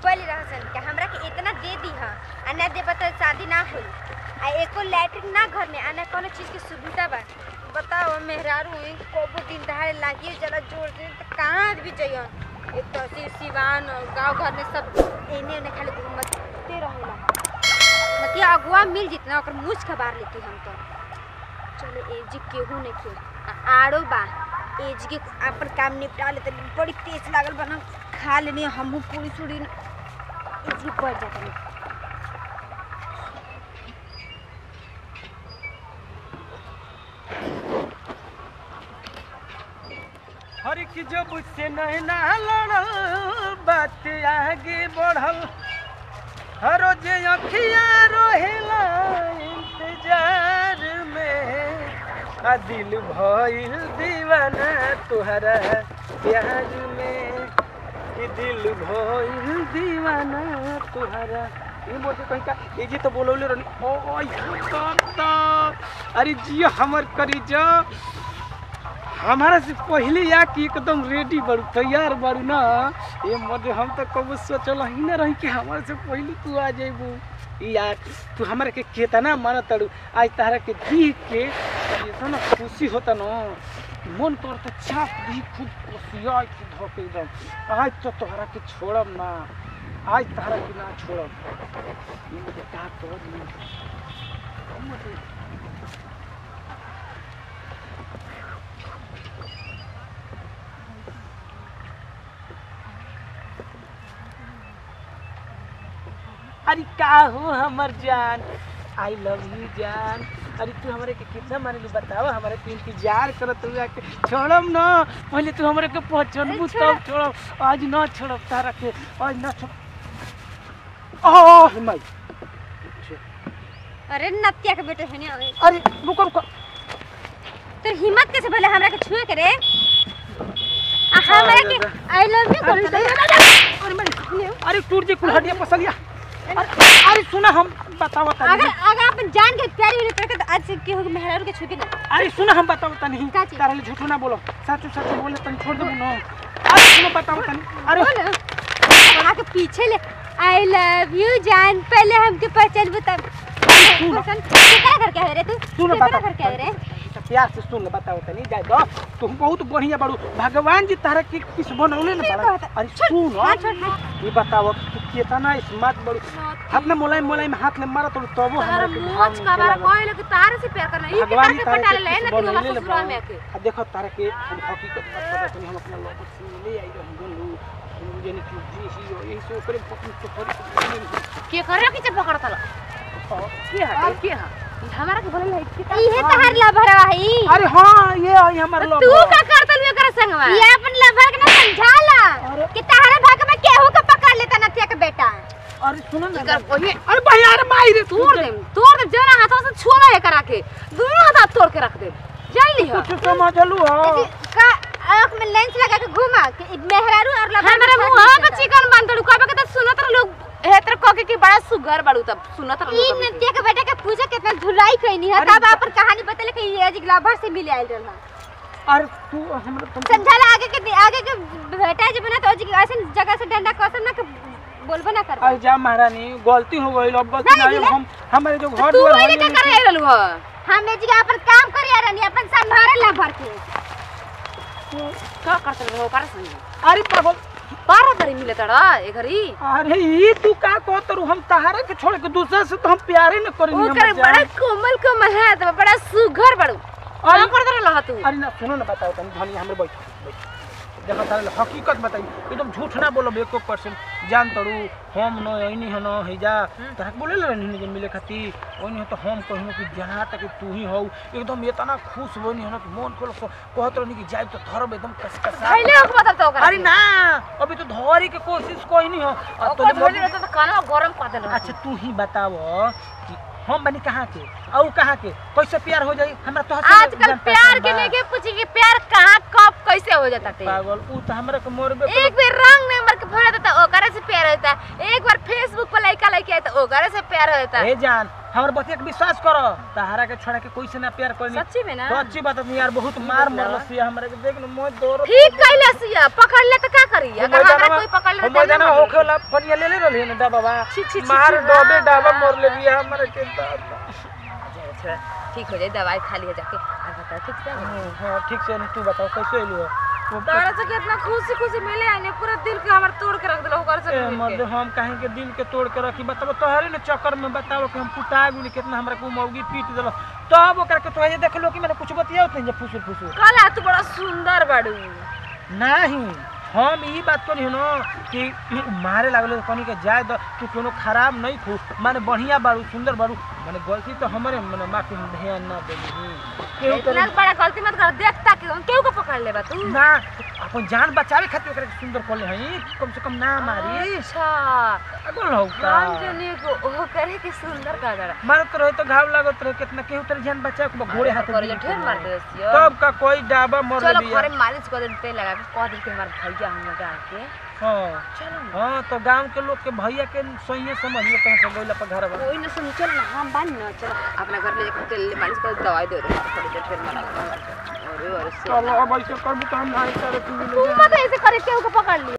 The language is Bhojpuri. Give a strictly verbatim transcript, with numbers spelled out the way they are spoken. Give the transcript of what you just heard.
बोली रहसन कि हमरा के इतना दे दी हां आ ना दे बता शादी ना होई आ एको लैट्रिन ना घर में आना कोनो चीज के सुविधा बा। बताओ मेहरारू है कोबो दिन दहाड़े लागिए जरा जोर दे तो कहां भी जइयो एक तो सी सिवान गांव घर में सब एने ओने खाली घूमते रहेला मतलब अगुआ मिल जितना ओकर मुछ खबार लेती हम तो चलो एजी केहू नहीं के आड़ो बा एज के अपन काम निपटा ले तो बड़ी तेज लागल बना खा लेनी हमहू पूरी सूरी एज के बढ़ जाता। हर की जब से नैना लड़ल बात आगे बढ़ल हर जे अखिया रोहेला इंतजार में आ दिल भइल दीवाना तुहरा प्यार में कि दिल भइल दीवाना तुहरा ये बोलते कहीं का ये जी तो बोलौले रहनी ओ अरे जी हमर करी जा हमारा से पहले या कि एकदम रेडी बड़ू तैयार बड़ू ना ये मजे हम तो कब सोचल ही ना रही कि हमारे से पहले तू आ जेबू यार तू हमारे के केतना मानत तड़ू आज तारा के देख के ये ना खुशी होता ना मन कर तो चाप दी खूब खुशिया की धोके एकदम आज तो तोहरा के छोड़ब ना आज तारा के ना छोड़ब ये मुझे का तो अरे का हो हमर जान आई लव यू जान अरे तू हमारे के कितना माने बताओ हमारे के इंतजार करत हुआ के छोड़म ना पहले तू हमारे के पहचानबू तब छोड़ब आज ना छोड़ब तारा के आज ना छोड़ ओह माय अरे नतिया के बेटे है ने अरे रुको रुको तो हिम्मत कैसे भले हमरा के छुए करे आ हमरा के आई लव यू कर अरे अरे टूट जे कुल हड्डियां पसलिया अरे सुना हम बताओ ता अगर अगर अपन जान के प्यारी होने पर तो आज के हो मेहरारू के छुके ना अरे सुना हम बताओ ता नहीं तारे ले झूठ ना बोलो सच सच बोले तन छोड़ दे ना अरे सुनो बताओ ता अरे बोला के पीछे ले आई लव यू जान पहले हमके पहचान बता पसंद क्या करके आ रे तू सुन बता करके आ रे प्यार से सुन बताओ ता नहीं जाए दो तुम बहुत बढ़िया बड़ू भगवान जी तारा के किस बनौले ना बड़ा अरे सुन ये बताओ कितना स्मार्ट बड़ू हाथ में मोलाई मोलाई में हाथ में मारा तो तबो हमरा के मोच का बार कोई लोग तारे से प्यार करना ये भगवान जी पटा ले ना तू हमारे ससुराल में आके अब देखो तारा के हम हकीकत बात पता नहीं हम अपना लोग से ले आई रही बोलू मुझे नहीं कि जी ही ये से ऊपर पकड़ के थोड़ी के कर रहा कि से पकड़ थला के हटे के हां हमारा के बोले है ये तहार लभर भाई अरे हां ये आई हमर लभर तू का करत लियो कर संगवा ये अपन लभर के ना समझाला कि तहारे भाग में केहू के पकड़ लेता नथिया के बेटा अरे सुन ना कर वही अरे भैया अरे माई रे तोड़ दे तोड़ दे जना हाथों से छुआ है करा के दोनों हाथ तोड़ के रख दे जान ली हो कुछ समझ लू हां का आंख में लेंस लगा के घुमा कि मेहरारू और लभर हमारे मुंह पे चिकन बंदड़ू का के तो सुनत लोग हेतर कोके की बड़ा सुगर बड़ू तब सुनत लोग ई नतिया के बेटा के पूछे कितना धुलाई कइनी है तब अपन कहानी बतले कि ये आज लभर से मिले आइल रहला अरे तू हमरा तुम समझाला आगे के आगे के बेटा जब ना तो जी ऐसे जगह से डंडा कसम ना बोलबो ना कर आई जा महारानी गलती हो गई अब गलती नहीं हम हमारे जो घर तू ये क्या कर रहल हो हम ए जी अपन काम करिया रहनी अपन संभारे ला भर के का करत रहो कर संग अरे पागल बारह बड़ी मिले तड़ा ए घरी अरे ई तू का कहत रू हम तहारा के छोड़ के दूसरा से तो हम प्यार ही न करी हम कर बड़ा कोमल कोमल है तो बड़ा सुघर बड़ू का करत रह तू अरे ना सुनो ना बताओ तनी धनी हमरे बैठ देखो तारे हकीकत बताई एकदम झूठ ना बोलो एको परसेंट जान तड़ू हम न ओइनी ह न हे जा तहरा बोले ले नहीं जन मिले खाती ओइनी तो हम कहनो कि जहां तक तू ही हो एकदम इतना खुश बनी ह न मन को कहत रहनी कि जाई तो धरब एकदम कसकसा पहले हो बता तो अरे ना अभी तो धरी के कोशिश कोई नहीं हो तो धरी तो काना गरम कर देला अच्छा तू ही बताओ कि हम बनी कहां के और कहां के कैसे प्यार हो जाई हमरा तो आजकल प्यार के लेके पूछी कि प्यार कहां कब कैसे हो जाता है पागल ऊ तो हमरा के मोरबे एक बार रंग नंबर के भरा देता ओकरे से प्यार होता एक बार फेसबुक पर लाइक लाइक आया तो ओकरे से प्यार होता ए जान हमर बतिया के विश्वास करो तहारा के छोड़ा के कोई से ना प्यार करनी सच्ची में ना तो अच्छी बात है यार बहुत मार मरलसी हमरा के देख न मोय दौड़ ठीक कैले सिया पकड़ ले त का करी अगर हमरा कोई पकड़ ले हम मैदान होखे वाला पनिया ले ले रहली न डबावा मार डबे डबा मोर ले बिया हमरा के अच्छा ठीक हो जाए दवाई खा लिया जाके और बता ठीक से हां ठीक से तू बताओ कैसे एलियो तोरा से कितना खुशी खुशी मिले आने पूरा दिल के हमर तोड़ के रख देलो ओकर से मर्द हम काहे के दिल के तोड़ के रखी बताओ तोहरे न चक्कर में बताओ कि हम पुता गुली कितना हमरा को मौगी पीट देलो तब ओकर के तो ये देख लो कि मैंने कुछ बतियाओ त जे फुसुर फुसुर काला तू बड़ा सुंदर बाड़ू नहीं हम ई बात करी न कि मारे लागले कनी के जाय द तू कोनो खराब नहीं खू माने बढ़िया बाड़ू सुंदर बाड़ू माने गलती तो हमरे माने माफी ध्यान ना देनी केहू इतना बड़ा गलती मत कर देखता के केहू को पकड़ लेबा तू ना अपन जान बचावे खातिर ओकरा सुंदर कर ले हई कम से कम ना मारी अच्छा अगल हो का जान जने को ओ करे के सुंदर का गड़ा मारत रहे तो घाव लागत रहे कितना केहू तेरे जान बचावे को घोड़े हाथ करे ढेर मार देसियो तब का कोई डाबा मर चलो लिया घरे मालिश कर दे तेल लगा के कह दे के हमार भैया हम जा के हां चलो हां तो गांव के लोग के भैया के सही समझ ले कहां से गोइला पर घर बा कोई न सुन चल ना हम बान न चलो अपना घर ले जाके तेल मालिश कर दवाई दे दे थोड़ी देर फिर मारा अरे अरे चलो अब ऐसे करबू तो हम नहीं करे तू मत ऐसे करे केहू को पकड़ ली